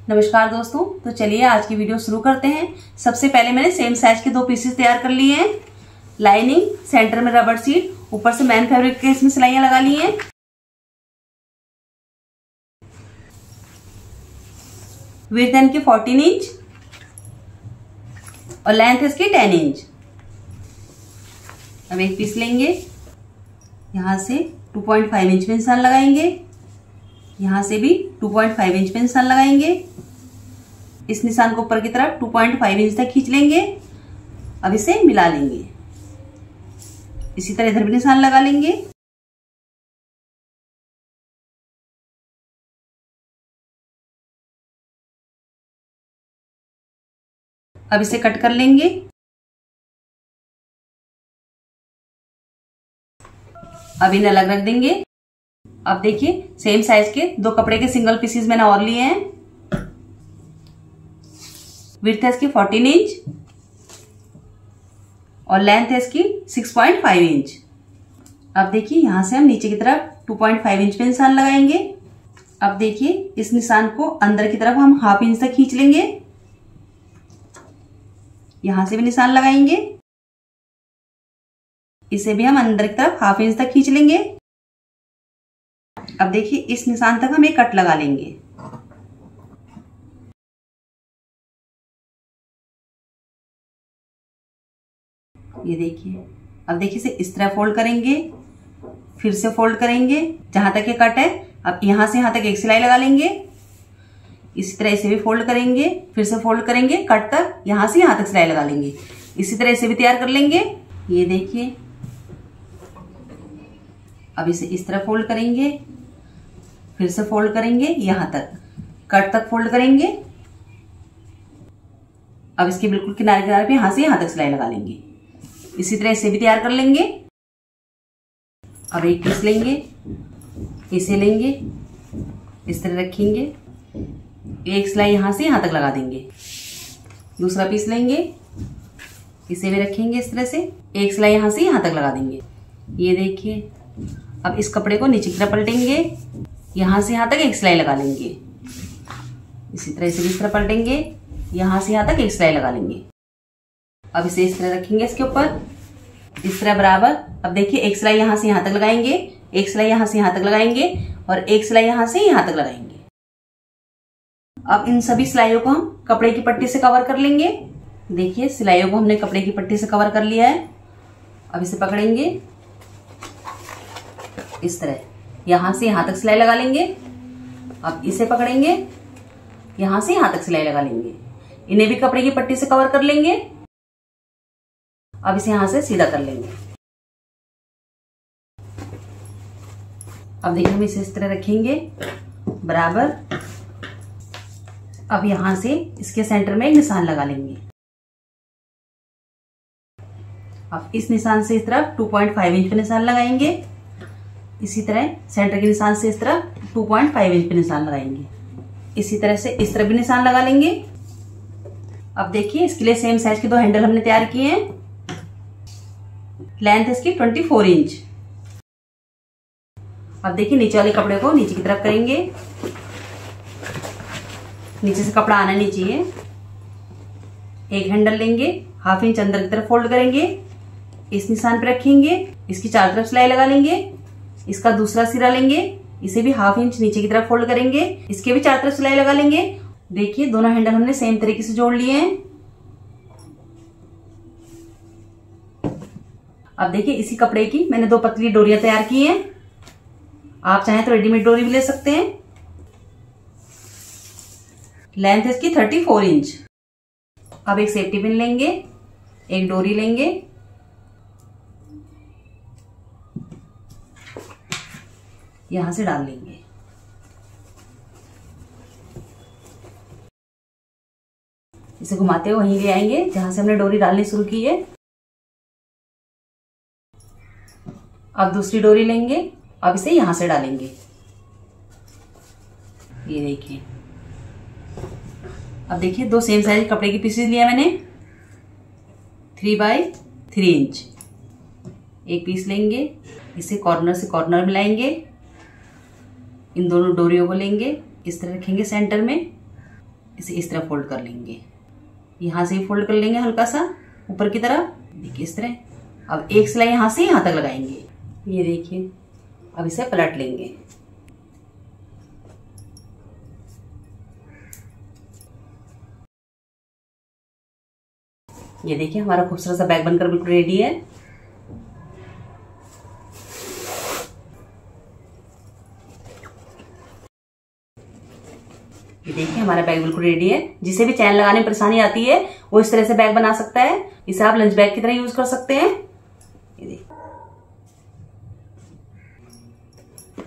नमस्कार दोस्तों, तो चलिए आज की वीडियो शुरू करते हैं। सबसे पहले मैंने सेम साइज के 2 पीसेस तैयार कर लिए हैं। लाइनिंग, सेंटर में रबर सीट, ऊपर से मैन फैब्रिक के इसमें सिलाइयां लगा ली हैं। विड्थ इनकी 14 इंच और लेंथ इसकी 10 इंच। अब एक पीस लेंगे, यहां से 2.5 इंच में निशान लगाएंगे, यहां से भी 2.5 इंच में निशान लगाएंगे। इस निशान को ऊपर की तरफ 2.5 इंच तक खींच लेंगे। अब इसे मिला लेंगे। इसी तरह इधर भी निशान लगा लेंगे। अब इसे कट कर लेंगे। अब इन्हें अलग रख देंगे। अब देखिए सेम साइज के 2 कपड़े के सिंगल पीसेस मैंने और लिए हैं। विड्थ है इसकी 14 इंच और लेंथ है इसकी 6.5 इंच। अब देखिए यहां से हम नीचे की तरफ 2.5 इंच पे निशान लगाएंगे। अब देखिए इस निशान को अंदर की तरफ हम ½ इंच तक खींच लेंगे। यहां से भी निशान लगाएंगे, इसे भी हम अंदर की तरफ ½ इंच तक खींच लेंगे। अब देखिए इस निशान तक हम एक कट लगा लेंगे। ये देखिए, अब देखिए इसे इस तरह फोल्ड करेंगे, फिर से फोल्ड करेंगे जहां तक ये कट है। अब यहां से यहां तक एक सिलाई लगा लेंगे। इसी तरह इसे भी फोल्ड करेंगे, फिर से फोल्ड करेंगे कट तक, यहां से यहां तक सिलाई लगा लेंगे। इसी तरह इसे भी तैयार कर लेंगे। ये देखिए, अब इसे इस तरह फोल्ड करेंगे, फिर से फोल्ड करेंगे यहां तक, कट तक फोल्ड करेंगे। अब इसके बिल्कुल किनारे किनारे पे यहां से यहां तक सिलाई लगा लेंगे। इसी तरह इसे भी तैयार कर लेंगे। अब एक पीस लेंगे, इसे लेंगे, इस तरह रखेंगे, एक सिलाई यहां से यहां तक लगा देंगे। दूसरा पीस लेंगे, इसे भी रखेंगे इस तरह से, एक सिलाई यहां से यहां तक लगा देंगे। ये देखिए, अब इस कपड़े को नीचे की तरफ पलटेंगे, यहां से यहां तक एक सिलाई लगा लेंगे। इसी तरह इसे भी इस तरह पलटेंगे, यहां से यहां तक एक सिलाई लगा लेंगे। अब इसे इस तरह रखेंगे इसके ऊपर, इस तरह बराबर। अब देखिए एक सिलाई यहां से यहां तक लगाएंगे, एक सिलाई यहां से यहां तक लगाएंगे और एक सिलाई यहां से यहां तक लगाएंगे। अब इन सभी सिलाइयों को हम कपड़े की पट्टी से कवर कर लेंगे। देखिए सिलाइयों को हमने कपड़े की पट्टी से कवर कर लिया है। अब इसे पकड़ेंगे इस तरह, यहां से यहां तक सिलाई लगा लेंगे। अब इसे पकड़ेंगे, यहां से यहां तक सिलाई लगा लेंगे। इन्हें भी कपड़े की पट्टी से कवर कर लेंगे। अब इसे यहां से सीधा कर लेंगे। अब देखिए हम इसे इस तरह रखेंगे बराबर। अब यहां से इसके सेंटर में एक निशान लगा लेंगे। अब इस निशान से इस तरफ 2.5 इंच पे निशान लगाएंगे। इसी तरह सेंटर के निशान से इस तरफ 2.5 इंच पे निशान लगाएंगे। इसी तरह से इस तरफ भी निशान लगा लेंगे। अब देखिए इसके लिए सेम साइज के 2 हैंडल हमने तैयार किए हैं। लेंथ इसकी 24 इंच। अब देखिए नीचे वाले कपड़े को नीचे की तरफ करेंगे, नीचे से कपड़ा आना नहीं चाहिए। एक हैंडल लेंगे, ½ इंच अंदर की तरफ फोल्ड करेंगे, इस निशान पे रखेंगे, इसकी चारों तरफ सिलाई लगा लेंगे। इसका दूसरा सिरा लेंगे, इसे भी ½ इंच नीचे की तरफ फोल्ड करेंगे, इसके भी चारों तरफ सिलाई लगा लेंगे। देखिए दोनों हैंडल हमने सेम तरीके से जोड़ लिए हैं। अब देखिए इसी कपड़े की मैंने 2 पतली डोरियां तैयार की हैं। आप चाहें तो रेडीमेड डोरी भी ले सकते हैं। लेंथ इसकी 34 इंच। अब एक सेफ्टी पिन लेंगे, एक डोरी लेंगे, यहां से डाल लेंगे। इसे घुमाते हुए वहीं ले आएंगे जहां से हमने डोरी डालनी शुरू की है। अब दूसरी डोरी लेंगे, अब इसे यहां से डालेंगे। ये देखिए, अब देखिए 2 सेम साइज कपड़े की पीसेस लिया मैंने 3x3 इंच। एक पीस लेंगे, इसे कॉर्नर से कॉर्नर मिलाएंगे, इन दोनों डोरियों को लेंगे, इस तरह रखेंगे सेंटर में, इसे इस तरह फोल्ड कर लेंगे, यहाँ से फोल्ड कर लेंगे हल्का सा ऊपर की तरफ, देखिए इस तरह। अब एक सिलाई यहाँ से यहाँ तक लगाएंगे, ये देखिए। अब इसे पलट लेंगे, ये देखिए हमारा खूबसूरत सा बैग बनकर बिल्कुल रेडी है। ये देखिए हमारा बैग बिल्कुल रेडी है। जिसे भी चैन लगाने में परेशानी आती है वो इस तरह से बैग बना सकता है। इसे आप लंच बैग की तरह यूज कर सकते हैं। ये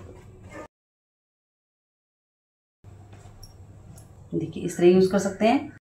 देखिए इस तरह यूज कर सकते हैं।